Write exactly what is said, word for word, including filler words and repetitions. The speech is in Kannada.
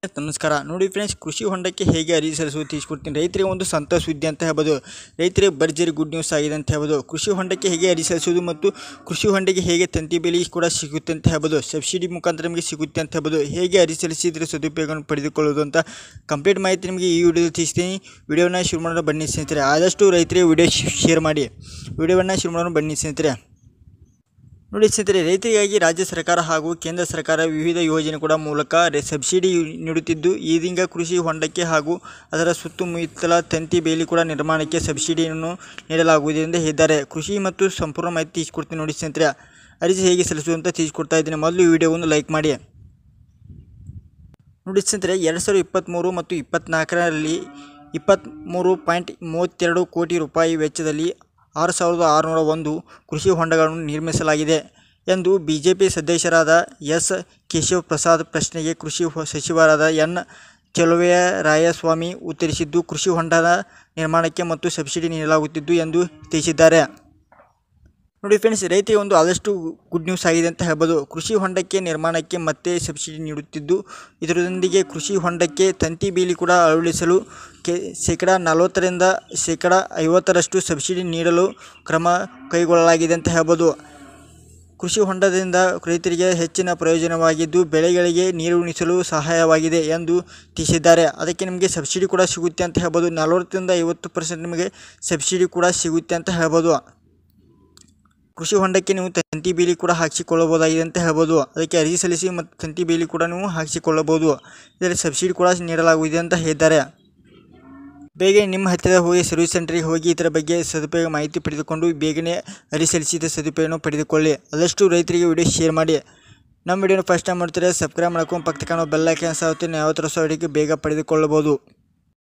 ನಮಸ್ಕಾರ ನೋಡಿ ಫ್ರೆಂಡ್ಸ್, ಕೃಷಿ ಹೊಂಡಕ್ಕೆ ಹೇಗೆ ಅರ್ಜಿ ಸಲ್ಲಿಸುವುದು ತಿಳಿಸ್ಕೊಡ್ತೀನಿ. ರೈತರಿಗೆ ಒಂದು ಸಂತೋಷ ಸುದ್ದಿ ಅಂತ ಹೇಳ್ಬೋದು. ರೈತರಿಗೆ ಭರ್ಜರಿ ಗುಡ್ ನ್ಯೂಸ್ ಆಗಿದೆ ಅಂತ ಹೇಳ್ಬೋದು. ಕೃಷಿ ಹೊಂಡಕ್ಕೆ ಹೇಗೆ ಅರ್ಜಿ ಸಲ್ಲಿಸುವುದು ಮತ್ತು ಕೃಷಿ ಹೊಂಡಕ್ಕೆ ಹೇಗೆ ತಂತಿ ಬೇಲಿ ಕೂಡ ಸಿಗುತ್ತೆ ಅಂತ ಹೇಳ್ಬೋದು. ಸಬ್ಸಿಡಿ ಮುಖಾಂತರ ನಿಮಗೆ ಸಿಗುತ್ತೆ ಅಂತ ಹೇಳ್ಬೋದು. ಹೇಗೆ ಅರ್ಜಿ ಸಲ್ಲಿಸಿದರೆ ಸದುಪಯೋಗವನ್ನು ಪಡೆದುಕೊಳ್ಳೋದು ಅಂತ ಕಂಪ್ಲೀಟ್ ಮಾಹಿತಿ ನಿಮಗೆ ಈ ವಿಡಿಯೋದಲ್ಲಿ ತಿಳಿಸ್ತೀನಿ. ವಿಡಿಯೋನ ಶುರು ಮಾಡೋಣ ಬನ್ನಿ ಸ್ನೇಹಿತರೆ. ಆದಷ್ಟು ರೈತರಿಗೆ ವಿಡಿಯೋ ಶೇರ್ ಮಾಡಿ. ವಿಡಿಯೋವನ್ನು ಶುರು ಮಾಡೋಣ ಬನ್ನಿ ಸ್ನೇಹಿತರೆ. ನೋಡಿ ಸ್ನೇಹಿತರೆ, ರೈತರಿಗಾಗಿ ರಾಜ್ಯ ಸರ್ಕಾರ ಹಾಗೂ ಕೇಂದ್ರ ಸರ್ಕಾರ ವಿವಿಧ ಯೋಜನೆ ಕೂಡ ಮೂಲಕ ಸಬ್ಸಿಡಿ ನೀಡುತ್ತಿದ್ದು, ಇದೀಗ ಕೃಷಿ ಹೊಂಡಕ್ಕೆ ಹಾಗೂ ಅದರ ಸುತ್ತಮುತ್ತಲ ತಂತಿ ಬೇಲಿ ಕೂಡ ನಿರ್ಮಾಣಕ್ಕೆ ಸಬ್ಸಿಡಿಯನ್ನು ನೀಡಲಾಗುವುದು ಎಂದು ಹೇಳಿದ್ದಾರೆ. ಕೃಷಿ ಮತ್ತು ಸಂಪೂರ್ಣ ಮಾಹಿತಿ ತಿಳಿಸ್ಕೊಡ್ತೀನಿ ನೋಡಿ ಸ್ನೇಹಿತರೆ. ಅರ್ಜಿ ಹೇಗೆ ಸಲ್ಲಿಸುವುದು ಅಂತ ತಿಳಿಸ್ಕೊಡ್ತಾ ಇದ್ದೀನಿ. ಮೊದಲು ವಿಡಿಯೋವನ್ನು ಲೈಕ್ ಮಾಡಿ. ನೋಡಿ ಸ್ನೇಹಿತರೆ, ಎರಡು ಸಾವಿರದ ಇಪ್ಪತ್ತ್ಮೂರು ಮತ್ತು ಇಪ್ಪತ್ತ್ನಾಲ್ಕರಲ್ಲಿ ಇಪ್ಪತ್ತ್ಮೂರು ಪಾಯಿಂಟ್ ಮೂವತ್ತೆರಡು ಕೋಟಿ ರೂಪಾಯಿ ವೆಚ್ಚದಲ್ಲಿ ಆರು ಸಾವಿರದ ಆರುನೂರ ಒಂದು ಕೃಷಿ ಹೊಂಡಗಳನ್ನು ನಿರ್ಮಿಸಲಾಗಿದೆ ಎಂದು ಬಿಜೆಪಿ ಸದಸ್ಯರಾದ ಎಸ್ ಕೇಶವ ಪ್ರಸಾದ್ ಪ್ರಶ್ನೆಗೆ ಕೃಷಿ ಸಚಿವರಾದ ಎನ್ ಚೆಲುವರಾಯಸ್ವಾಮಿ ಉತ್ತರಿಸಿದ್ದು, ಕೃಷಿ ಹೊಂಡದ ನಿರ್ಮಾಣಕ್ಕೆ ಮತ್ತು ಸಬ್ಸಿಡಿ ನೀಡಲಾಗುತ್ತಿದ್ದು ಎಂದು ತಿಳಿಸಿದ್ದಾರೆ. ನೋಡಿ ಫ್ರೆಂಡ್ಸ್, ರೈತರಿಗೆ ಒಂದು ಆದಷ್ಟು ಗುಡ್ ನ್ಯೂಸ್ ಆಗಿದೆ ಅಂತ ಹೇಳ್ಬೋದು. ಕೃಷಿ ಹೊಂಡಕ್ಕೆ ನಿರ್ಮಾಣಕ್ಕೆ ಮತ್ತೆ ಸಬ್ಸಿಡಿ ನೀಡುತ್ತಿದ್ದು, ಇದರೊಂದಿಗೆ ಕೃಷಿ ಹೊಂಡಕ್ಕೆ ತಂತಿ ಬೇಲಿ ಕೂಡ ಅಳವಡಿಸಲು ಕೆ ಶೇಕಡ ನಲವತ್ತರಿಂದ ಶೇಕಡ ಐವತ್ತರಷ್ಟು ಸಬ್ಸಿಡಿ ನೀಡಲು ಕ್ರಮ ಕೈಗೊಳ್ಳಲಾಗಿದೆ ಅಂತ ಹೇಳ್ಬೋದು. ಕೃಷಿ ಹೊಂಡದಿಂದ ರೈತರಿಗೆ ಹೆಚ್ಚಿನ ಪ್ರಯೋಜನವಾಗಿದ್ದು, ಬೆಳೆಗಳಿಗೆ ನೀರು ಉಣಿಸಲು ಸಹಾಯವಾಗಿದೆ ಎಂದು ತಿಳಿಸಿದ್ದಾರೆ. ಅದಕ್ಕೆ ನಿಮಗೆ ಸಬ್ಸಿಡಿ ಕೂಡ ಸಿಗುತ್ತೆ ಅಂತ ಹೇಳ್ಬೋದು. ನಲವತ್ತರಿಂದ ಐವತ್ತು ಪರ್ಸೆಂಟ್ ನಿಮಗೆ ಸಬ್ಸಿಡಿ ಕೂಡ ಸಿಗುತ್ತೆ ಅಂತ ಹೇಳ್ಬೋದು. ಕೃಷಿ ಹೊಂಡಕ್ಕೆ ನೀವು ತಂತಿ ಬೇಲಿ ಕೂಡ ಹಾಕಿಸಿಕೊಳ್ಳಬಹುದಾಗಿದೆ ಅಂತ ಹೇಳ್ಬೋದು. ಅದಕ್ಕೆ ಅರ್ಜಿ ಸಲ್ಲಿಸಿ ಮತ್ತು ತಂತಿ ಬೇಲಿ ಕೂಡ ನೀವು ಹಾಕಿಸಿಕೊಳ್ಳಬಹುದು. ಇದರಲ್ಲಿ ಸಬ್ಸಿಡಿ ಕೂಡ ನೀಡಲಾಗುವುದು ಅಂತ ಹೇಳಿದ್ದಾರೆ. ಬೇಗ ನಿಮ್ಮ ಹತ್ತಿರ ಹೋಗಿ ಸರ್ವಿಸ್ ಸೆಂಟರ್ಗೆ ಹೋಗಿ ಇದರ ಬಗ್ಗೆ ಸದುಪಯೋಗ ಮಾಹಿತಿ ಪಡೆದುಕೊಂಡು ಬೇಗನೆ ಅರ್ಜಿ ಸಲ್ಲಿಸಿದ ಸದುಪಯೋಗ ಪಡೆದುಕೊಳ್ಳಿ. ಆದಷ್ಟು ರೈತರಿಗೆ ವಿಡಿಯೋ ಶೇರ್ ಮಾಡಿ. ನಮ್ಮ ವಿಡಿಯೋನ ಫಸ್ಟ್ ಟೈಮ್ ಮಾಡ್ತಾರೆ ಸಬ್ಸ್ಕ್ರೈಬ್ ಮಾಡ್ಕೊಂಡು ಪಕ್ಕ ಕಾಣೋ ಬೆಲ್ ಐಕಾನ್ ಸಾಗುತ್ತೆ. ಯಾವ ಥರ ಸಹ ಬೇಗ ಪಡೆದುಕೊಳ್ಳಬಹುದು.